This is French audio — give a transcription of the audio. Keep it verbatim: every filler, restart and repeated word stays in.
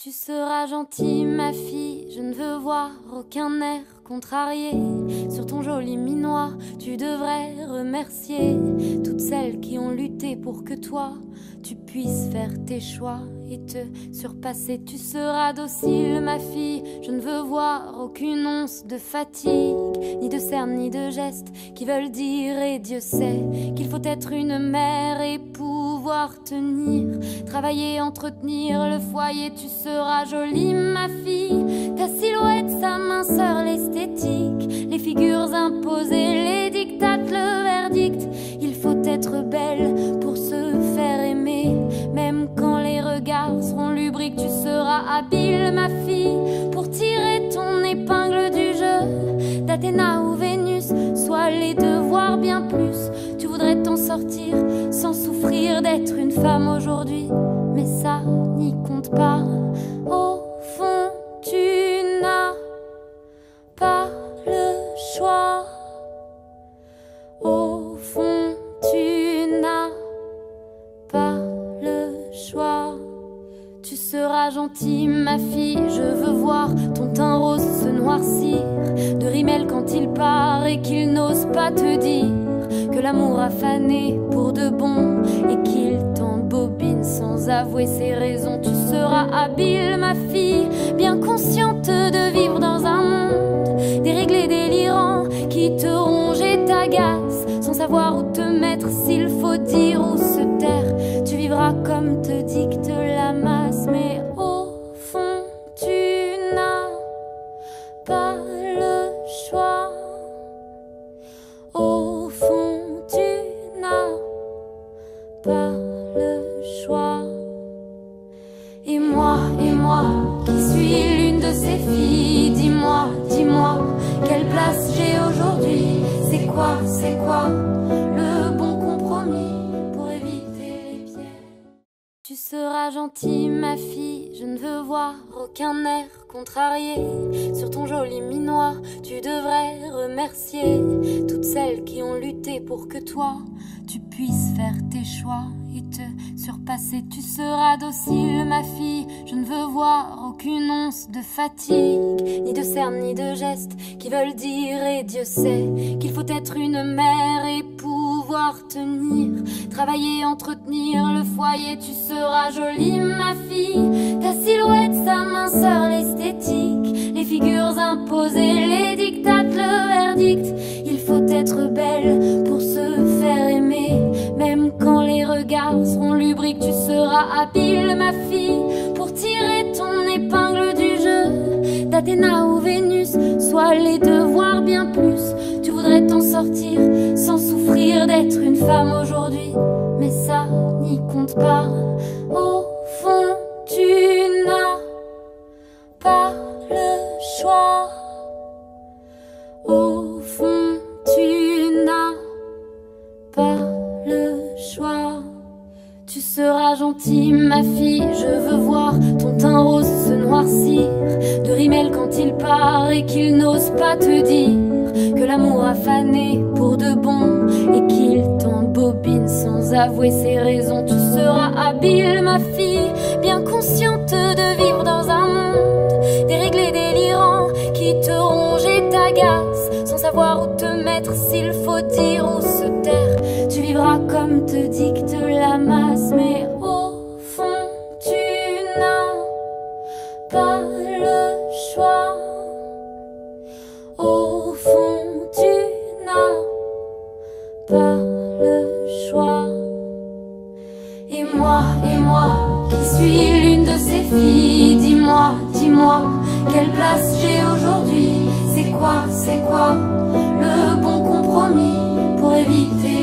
Tu seras gentille, ma fille, je ne veux voir aucun air contrarié. Sur ton joli minois, tu devrais remercier toutes celles qui ont lutté pour que toi, tu puisses faire tes choix et te surpasser. Tu seras docile, ma fille, je ne veux voir aucune once de fatigue, ni de cernes, ni de gestes qui veulent dire, et Dieu sait qu'il faut être une mère et pouvoir tenir, travailler, entretenir le foyer. Tu seras jolie, ma fille, ta silhouette, sa minceur, l'esthétique, les figures imposées, les dictates, le verdict. Il faut être belle pour se faire aimer, même quand les regards seront lubriques. Tu seras habile, ma fille, pour tirer ton épingle du jeu, d'Athéna ou Vénus, soit les deux, voire bien plus. Tu voudrais t'en sortir sans souffrir d'être une femme aujourd'hui, mais ça n'y compte pas. Au fond, tu n'as pas le choix. Au fond, tu n'as pas le choix. Tu seras gentille, ma fille, je veux voir ton teint rose se noircir de rimel quand il part et qu'il n'ose pas te dire que l'amour a fané pour de bon et qu'il t'embobine sans avouer ses raisons. Tu seras habile, ma fille, bien consciente de vivre dans un monde déréglé, délirant, qui te ronge et t'agace sans savoir où te mettre, s'il faut dire ou se taire. Tu vivras comme te dicte la masse, mais au fond tu n'as pas le choix. Au fond tu n'as pas le choix. Et moi, et moi, qui suis l'une de ces filles, dis-moi, dis-moi, quelle place j'ai aujourd'hui? C'est quoi, c'est quoi le bon compromis pour éviter les pièges? Tu seras gentille, ma fille, je ne veux voir aucun air contrarié. Sur ton joli minois, tu devrais remercier toutes celles qui ont lutté pour que toi, tu puisses faire tes choix et te surpasser. Tu seras docile, ma fille, je ne veux voir aucune once de fatigue, ni de cernes, ni de gestes qui veulent dire, et Dieu sait qu'il faut être une mère et pouvoir tenir, travailler, entretenir le foyer. Tu seras jolie, ma fille, ta silhouette, sa minceur, l'esthétique, les figures imposées, les dictates, le verdict. Il faut être belle pour se faire aimer, même quand les regards seront lubriques. Tu seras habile, ma fille, pour tirer ton épingle du jeu, d'Athéna ou Vénus, soit les deux, voire bien plus. Tu voudrais t'en sortir sans souffrir d'être une femme aujourd'hui, mais ça n'y compte pas. Au fond, tu n'as pas le choix. Au fond, tu n'as pas le choix. Tu seras gentille, ma fille, je veux voir ton teint rose se noircir de rimel quand il part et qu'il n'ose pas te dire que l'amour a fané pour de bon et qu'il t'embobine sans avouer ses raisons. Tu seras habile, ma fille, bien consciente de vivre dans un monde déréglé, délirant, qui te ronge et t'agace sans savoir où te mettre, s'il faut dire ou se taire. Tu vivras comme te dicte la masse, mais au fond tu n'as pas le choix. Au fond tu n'as pas le choix. Et moi, et moi, qui suis l'une de ces filles, dis-moi, dis-moi, quelle place j'ai aujourd'hui? C'est quoi, c'est quoi le bon compromis pour éviter